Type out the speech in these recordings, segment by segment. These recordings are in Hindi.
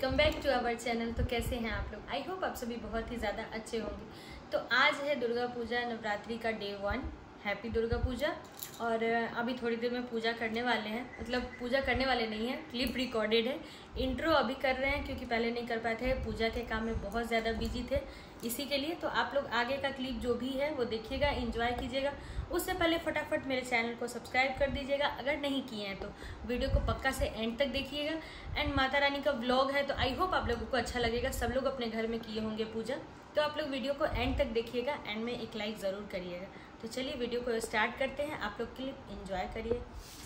Welcome back to our channel. तो कैसे हैं आप लोग? आई होप आप सभी बहुत ही ज़्यादा अच्छे होंगे। तो आज है दुर्गा पूजा नवरात्रि का डे 1। हैप्पी दुर्गा पूजा। और अभी थोड़ी देर में पूजा करने वाले हैं, मतलब पूजा करने वाले नहीं है, क्लिप रिकॉर्डेड है। इंट्रो अभी कर रहे हैं क्योंकि पहले नहीं कर पाए थे, पूजा के काम में बहुत ज़्यादा बिजी थे इसी के लिए। तो आप लोग आगे का क्लिप जो भी है वो देखिएगा, एंजॉय कीजिएगा। उससे पहले फटाफट मेरे चैनल को सब्सक्राइब कर दीजिएगा अगर नहीं किए हैं तो। वीडियो को पक्का से एंड तक देखिएगा। एंड माता रानी का व्लॉग है तो आई होप आप लोगों को अच्छा लगेगा। सब लोग अपने घर में किए होंगे पूजा, तो आप लोग वीडियो को एंड तक देखिएगा। एंड में एक लाइक ज़रूर करिएगा। तो चलिए वीडियो को स्टार्ट करते हैं। आप लोग क्लिप एंजॉय करिए।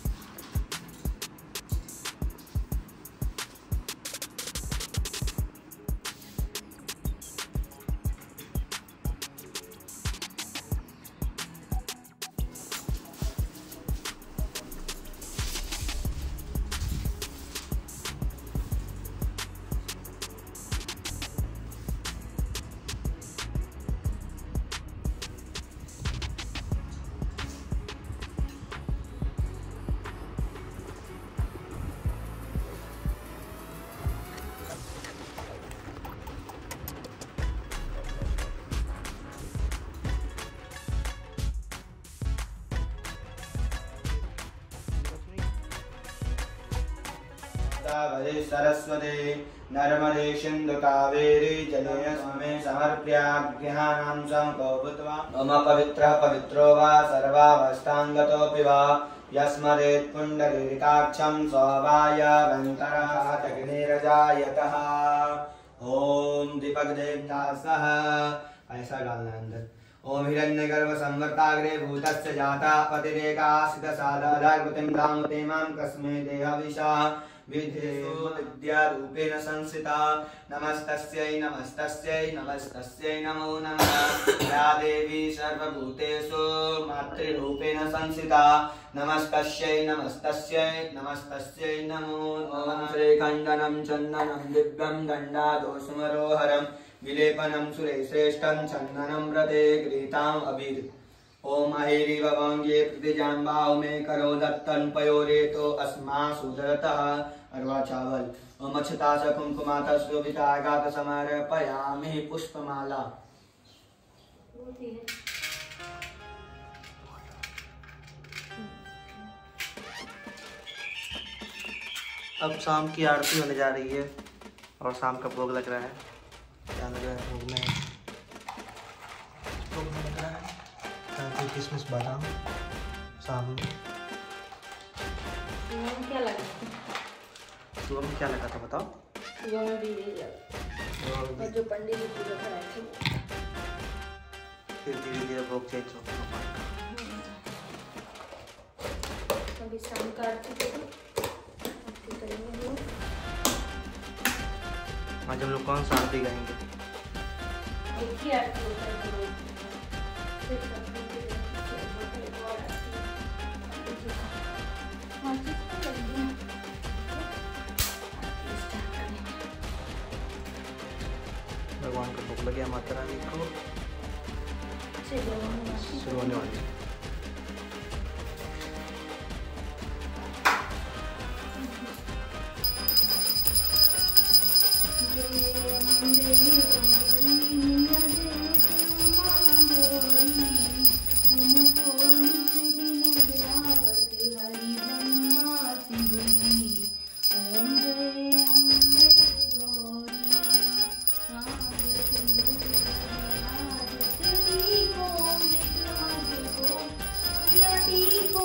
सरस्वती नर्मदे सिन्धु कावेरी जलेऽस्मिन् समर्प्याग्रहाणां समको भूत्वा मम पवित्रः पवित्रो वा सर्वावस्थाङ्गतोऽपि वा यस्मदेत् पुण्डरीकाक्षं स्ववायवन्तरातग्निरजायतः। ओम दीपक देवता सह ऐसा डालना है अंदर। ओम हिरण्यगर्भ संवर्ताग्रे भूतस्य जाता पतिरेकासित साधाधागुतिं धामुतिमां कस्मै देहविषा विधेयो विद्यारूपेण संस्थिता। नमस्तस्यै नमस्तस्यै नमस्तस्यै नमो नमः। या देवी सर्वभूतेषु मातृरूपेण संस्थिता। नमस्तस्यै नमस्तस्यै नमस्तस्यै नमो नमः। श्रीखण्डनं चन्दनं दिव्यं दण्डादोषमरोहरं विलेपनं सुरेश्रेष्ठं चन्दनं व्रते गृहीताम् अभिर। ओम अहेरी भवांगे प्रतिजाम्बाओ में करो दत्तन पयोरेतो अस्मा सुदरतः अरवा चावल। ओम अक्षता स कुंकुमाता शोभिता गात समर्पयामि पुष्पमाला। अब शाम की आरती होने जा रही है और शाम का भोग लग रहा है। क्या लग रहा है भोग में? भोग में लग रहा है किशमिश बादाम। शाम क्या लगा? सुबह में क्या लगा था बताओ? सुबह में भी यही लगा। और जो पंडित जी पूजा कराए थे फिर धीरे धीरे भोग चेंज हो। अभी शाम का आरती करेंगे। आज हम लोग कौन सा आरती गाएंगे? एक ही आरती होता है। भगवान का भोग लगे माता रानी को। शुरू होने वाली है।